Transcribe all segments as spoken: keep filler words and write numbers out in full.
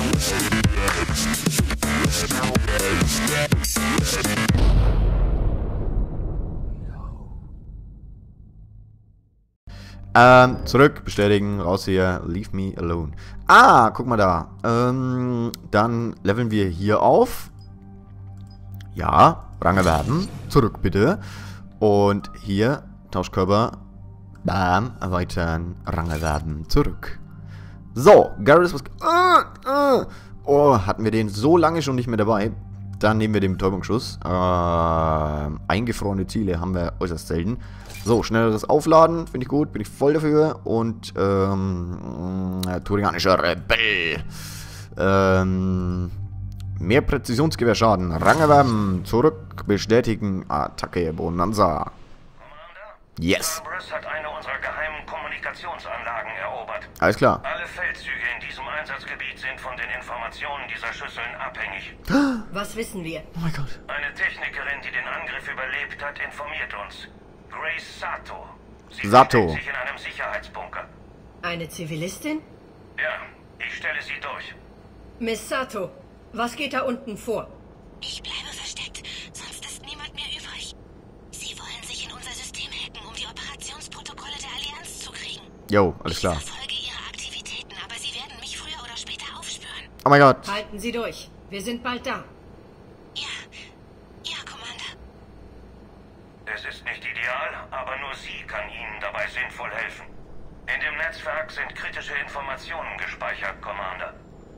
Ähm, zurück, bestätigen, raus hier, leave me alone. Ah, guck mal da. Ähm, dann leveln wir hier auf. Ja, Rang erwerben. Zurück bitte. Und hier, Tauschkörper. Bam, erweitern, Rang erwerben. Zurück. So, Garrus was... Äh, äh. Oh, hatten wir den so lange schon nicht mehr dabei. Dann nehmen wir den Betäubungsschuss. Äh, eingefrorene Ziele haben wir äußerst selten. So, schnelleres Aufladen, finde ich gut, bin ich voll dafür. Und, ähm, Turianischer Rebell. Ähm, mehr Präzisionsgewehrschaden. Rang erwerben, zurück, bestätigen, Attacke, Bonanza. Yes. Cerberus hat eine unserer geheimen Kommunikationsanlagen erobert. Alles klar. Alle Feldzüge in diesem Einsatzgebiet sind von den Informationen dieser Schüsseln abhängig. Was wissen wir? Oh mein Gott. Eine Technikerin, die den Angriff überlebt hat, informiert uns. Grace Sato. Sie Sato. versteckt sich in einem Sicherheitsbunker. Eine Zivilistin? Ja, ich stelle sie durch. Miss Sato, was geht da unten vor? Ich bleibe versteckt, sonst ist niemand mehr übrig. Sie wollen sich in unser System hacken, um die Operationsprotokolle der Allianz zu kriegen. Jo, alles klar. Ich verfolge ihre Aktivitäten, aber sie werden mich früher oder später aufspüren. Oh mein Gott. Halten Sie durch. Wir sind bald da. Ja, ja, Commander. Es ist nicht ideal, aber nur sie kann Ihnen dabei sinnvoll helfen. In dem Netzwerk sind kritische Informationen gespeichert, Commander.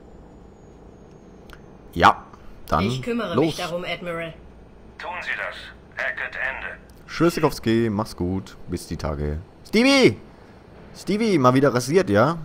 Ja, dann Ich kümmere los. mich darum, Admiral. Tun Sie das. Hackett Ende. Schüssikowski, mach's gut. Bis die Tage. Stevie! Stevie, mal wieder rasiert, ja?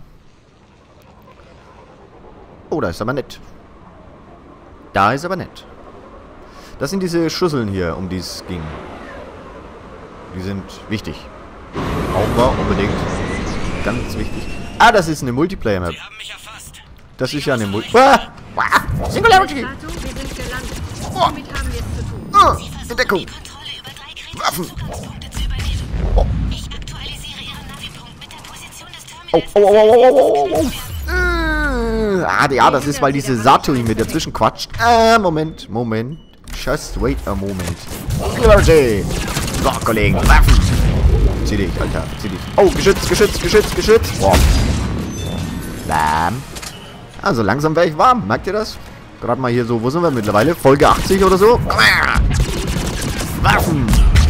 Oh, da ist aber nett. Da ist aber nett. Das sind diese Schüsseln hier, um die es ging. Die sind wichtig. Brauchen wir unbedingt. Ganz wichtig. Ah, das ist eine Multiplayer-Map. Sie haben mich erfasst. Das ist ja eine Multi... Ah! Ah! Singularity! Sato, wir sind gelandet. Oh. Womit haben wir es zu tun? Ah! Sie versuchen, Entdeckung! die Kontrolle über drei kritische Waffen. Zugangspunkte zu übernehmen. Oh. Ich aktualisiere Ihren Navipunkt mit der Position des Oh, Terminals. oh, oh, oh, oh, oh, oh, oh. Ah, ja, das ist, weil diese Sato mir dazwischen quatscht. Ah, Moment, Moment. Just wait a moment. Singularity! So, Kollegen, Waffen! Zieh dich, Alter, zieh dich. Oh, Geschütz, Geschütz, Geschütz, Geschütz. Boah. Bam. Also langsam wäre ich warm, merkt ihr das? Gerade mal hier so, wo sind wir mittlerweile? Folge achtzig oder so? Komm her! Waffen!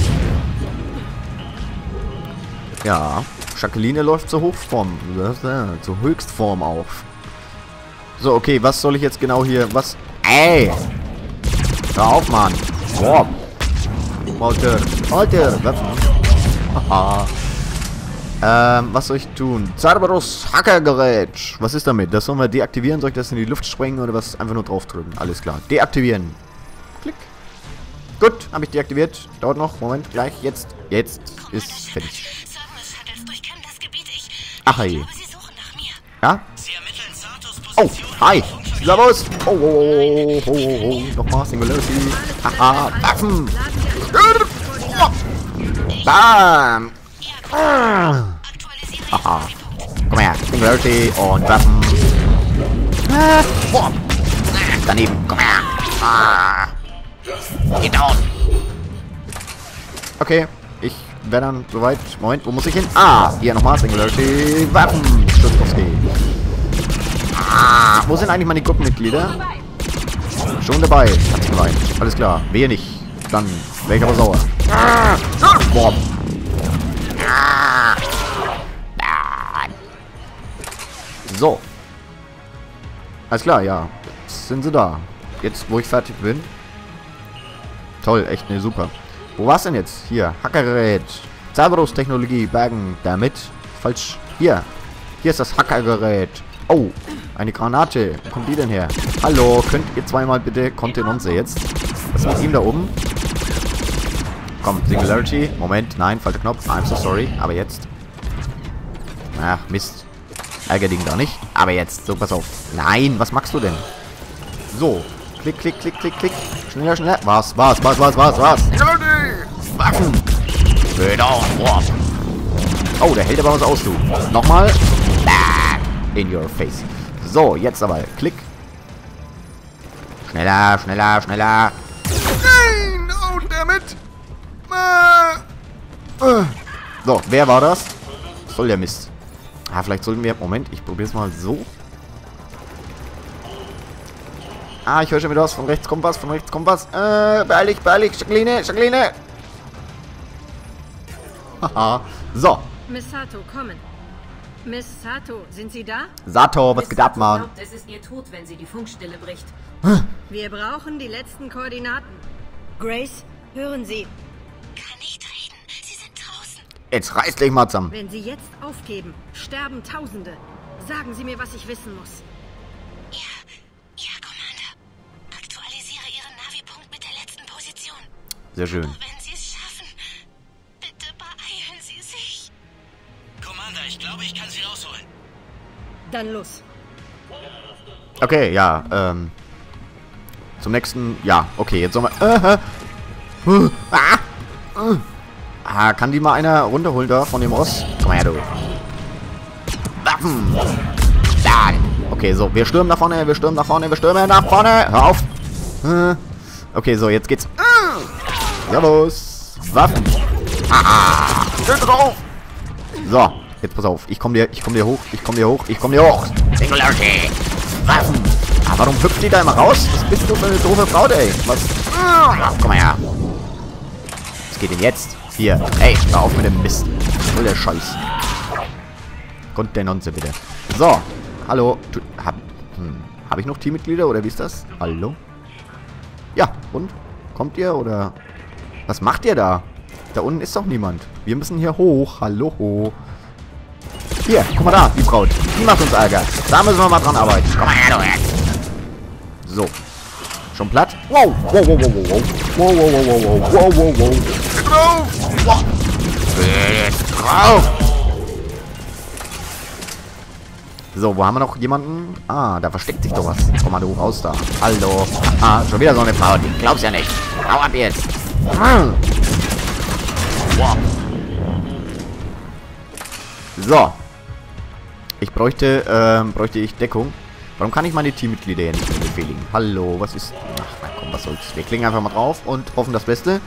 Ja, Jacqueline läuft zur Hochform, äh, zur Höchstform auf. So, okay, was soll ich jetzt genau hier, was? Ey! Hör auf, Mann! Boah! Alter, Alter, Waffen! Haha! Ähm, was soll ich tun? Cerberus Hackergerät. Was ist damit? Das sollen wir deaktivieren? Soll ich das in die Luft sprengen oder was? Einfach nur draufdrücken. Alles klar. Deaktivieren. Klick. Gut, habe ich deaktiviert. Dauert noch. Moment, gleich. Jetzt. Jetzt ist fertig. Cerberus Shuttles durchkämmen das Gebiet. Ich, Ach, ich hey. glaube, sie suchen nach mir. Ja? Sie ermitteln Satos Oh, Position. hi. Servus. Oh, oh, oh, oh, oh, oh. Nochmal Singularity. Haha, Waffen. Bam. Ah. Aktualisiere Haha. Komm her. Singularity und Waffen. Ah. Boah. Daneben. Komm her. Ah. Get down. Okay. Ich wäre dann soweit. Moment, wo muss ich hin? Ah, hier nochmal Singularity. Waffen. Schüssikowski. Ah, wo sind eigentlich meine Gruppenmitglieder? Schon dabei. Hat's gemeint. Alles klar. Wehe nicht. Dann wäre ich aber sauer. Ah. Boah. Ah. So. Alles klar, ja. Jetzt sind sie da. Jetzt, wo ich fertig bin. Toll, echt, ne, super. Wo war's denn jetzt? Hier, Hackergerät. Cerberus Technologie, Bergen, damit. Falsch. Hier. Hier ist das Hackergerät. Oh, eine Granate. Wo kommt die denn her? Hallo, könnt ihr zweimal bitte Kontenance jetzt? Was ist mit ihm da oben? Komm, Singularity. Moment, nein, falscher Knopf. I'm so sorry. Aber jetzt. Ach, Mist. Ärger dich gar nicht. Aber jetzt. So, pass auf. Nein, was machst du denn? So. Klick, klick, klick, klick, klick. Schneller, schneller. Was, was, was, was, was, was? Waffen. Genau. Oh, der hält aber was aus, du. Nochmal. In your face. So, jetzt aber. Klick. Schneller, schneller, schneller. Nein! Oh, damit! So, wer war das? Was soll der Mist? Ah, vielleicht sollten wir... Moment, ich probiere es mal so. Ah, ich höre schon wieder was. Von rechts kommt was, von rechts kommt was. Äh, beeil dich, beeil dich. Jacqueline, Jacqueline. Haha. So. Miss Sato, kommen. Miss Sato, sind Sie da? Sato, was Miss geht ab, Sato Mann? glaubt, es ist ihr Tod, wenn sie die Funkstille bricht. Wir brauchen die letzten Koordinaten. Grace, hören Sie. Kann nicht reden. Sie sind draußen. Jetzt reiß dich mal zusammen. Wenn Sie jetzt aufgeben, sterben Tausende. Sagen Sie mir, was ich wissen muss. Ja, ja, Commander. Aktualisiere Ihren Navipunkt mit der letzten Position. Sehr schön. Und wenn Sie es schaffen, bitte beeilen Sie sich. Commander, ich glaube, ich kann Sie rausholen. Dann los. Okay, ja, ähm. Zum nächsten. Ja, okay, jetzt sollen wir. Äh, äh, ah, äh. ah, kann die mal einer runterholen da von dem Ross? Komm her, du. Waffen! Da. Okay, so, wir stürmen nach vorne, wir stürmen nach vorne, wir stürmen nach vorne. Hör auf! Äh. Okay, so, jetzt geht's. Äh. Servus! Waffen! Ah, schön drauf! So, jetzt pass auf. Ich komm dir, ich komm dir hoch, ich komm dir hoch, ich komm dir hoch. Singularity! Waffen! Ah, warum hüpft die da immer raus? Was bist du für eine doofe Frau, ey? Was? Ah, komm mal her. Was geht denn jetzt? Hier. Ey, hör auf mit dem Mist. Voll der Scheiß. Grund der Nonze, bitte. So. Hallo. Hab, hm, hab ich noch Teammitglieder oder wie ist das? Hallo? Ja, und? Kommt ihr oder? Was macht ihr da? Da unten ist doch niemand. Wir müssen hier hoch. Hallo. Hier, guck mal da, die Braut. Die macht uns Ärger. Da müssen wir mal dran arbeiten. Komm mal her, du jetzt. So. Schon platt? Wow. Wow, wow, wow, wow. Wow, wow, wow, wow, wow, wow, wow. Drauf. Wow. Jetzt drauf. So, wo haben wir noch jemanden? Ah, da versteckt sich doch was. Komm mal, du raus da. Hallo. Ah, schon wieder so eine Frau. Die glaubst ja nicht. Hau ab jetzt. Wow. So. Ich bräuchte, ähm, bräuchte ich Deckung. Warum kann ich meine Teammitglieder hier nicht mehr befehligen? Hallo, was ist... Ach, na komm, was soll's. Wir klingen einfach mal drauf und hoffen das Beste.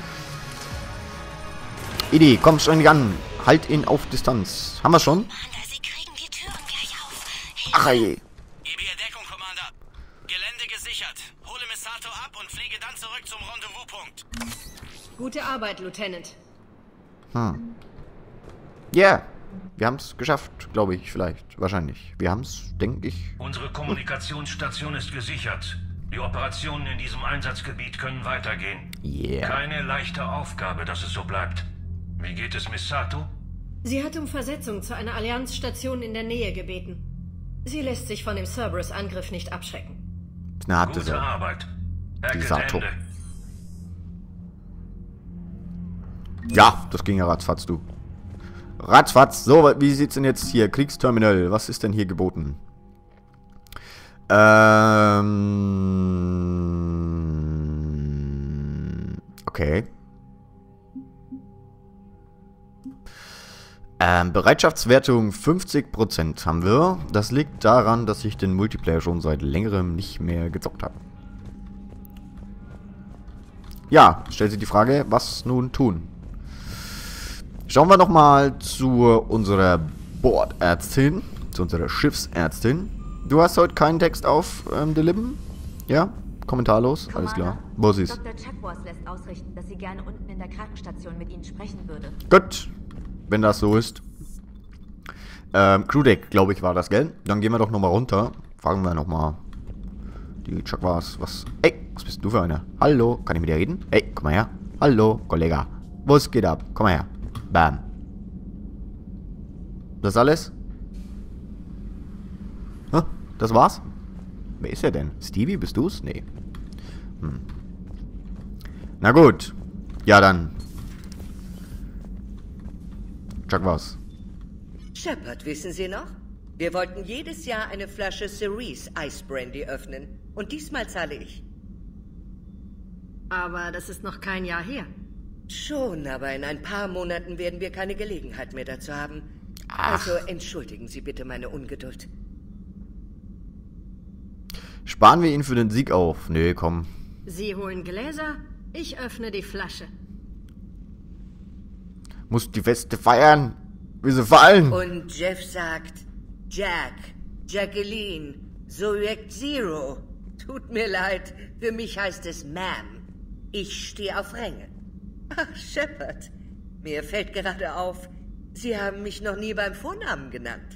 Idi, komm schon nicht an. Halt ihn auf Distanz. Haben wir schon? Commander, Sie kriegen die Türen gleich auf. Ach, ey. Gebe ihr Deckung, Commander. Gelände gesichert. Hole Miss Sato ab und fliege dann zurück zum Rendezvouspunkt. Gute Arbeit, Lieutenant. Hm. Ja. Yeah. Wir haben es geschafft, glaube ich, vielleicht. Wahrscheinlich. Wir haben es, denke ich. Unsere Kommunikationsstation ist gesichert. Die Operationen in diesem Einsatzgebiet können weitergehen. Yeah. Keine leichte Aufgabe, dass es so bleibt. Wie geht es Miss Sato? Sie hat um Versetzung zu einer Allianzstation in der Nähe gebeten. Sie lässt sich von dem Cerberus-Angriff nicht abschrecken. Eine harte Gute Sache. Arbeit. Herr Die Sato. Gelände. Ja, das ging ja ratzfatz, du. Ratzfatz. So, wie sieht's denn jetzt hier? Kriegsterminal. Was ist denn hier geboten? Ähm... Okay. Ähm, Bereitschaftswertung fünfzig Prozent haben wir. Das liegt daran, dass ich den Multiplayer schon seit längerem nicht mehr gezockt habe. Ja, stellt sich die Frage, was nun tun? Schauen wir nochmal zu unserer Bordärztin, zu unserer Schiffsärztin. Du hast heute keinen Text auf ähm, den Lippen? Ja? Kommentarlos? Alles klar. Wo sie ist. Doktor Chuckworth lässt ausrichten, dass sie gerne unten in der Krankenstation mit Ihnen sprechen würde. Gut, wenn das so ist. Ähm, Crewdeck, glaube ich, war das, gell? Dann gehen wir doch nochmal runter. Fragen wir nochmal die Chuckworth, was... Ey, was bist du für einer? Hallo, kann ich mit dir reden? Ey, komm mal her. Hallo, Kollege. Was geht ab? Komm mal her. Bam. Das alles? Hä? Das war's? Wer ist er denn? Stevie, bist du's? Nee. Hm. Na gut. Ja, dann. Chuck was. Shepard, wissen Sie noch? Wir wollten jedes Jahr eine Flasche Cerise Ice Brandy öffnen. Und diesmal zahle ich. Aber das ist noch kein Jahr her. Schon, aber in ein paar Monaten werden wir keine Gelegenheit mehr dazu haben. Ach. Also entschuldigen Sie bitte meine Ungeduld. Sparen wir ihn für den Sieg auf. Nee, komm. Sie holen Gläser, ich öffne die Flasche. Muss die Feste feiern, wie sie fallen. Und Jeff sagt, Jack, Jacqueline, Zodiac Zero. Tut mir leid, für mich heißt es Ma'am. Ich stehe auf Ränge. Ach, Shepard, mir fällt gerade auf, Sie haben mich noch nie beim Vornamen genannt.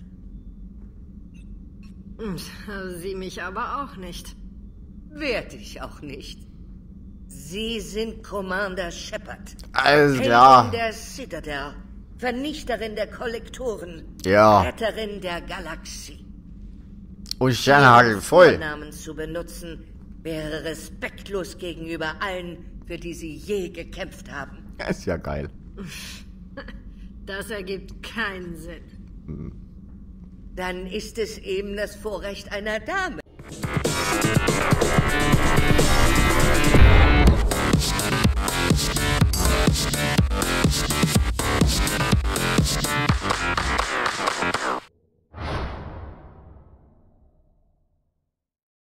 Sie mich aber auch nicht. Werde ich auch nicht. Sie sind Commander Shepard. Alles klar. Heldin der Citadel, Vernichterin der Kollektoren, Ja. Retterin der Galaxie. Und Sternhagel voll. Vornamen zu benutzen, wäre respektlos gegenüber allen, für die Sie je gekämpft haben. Ist ja geil. Das ergibt keinen Sinn. Dann ist es eben das Vorrecht einer Dame.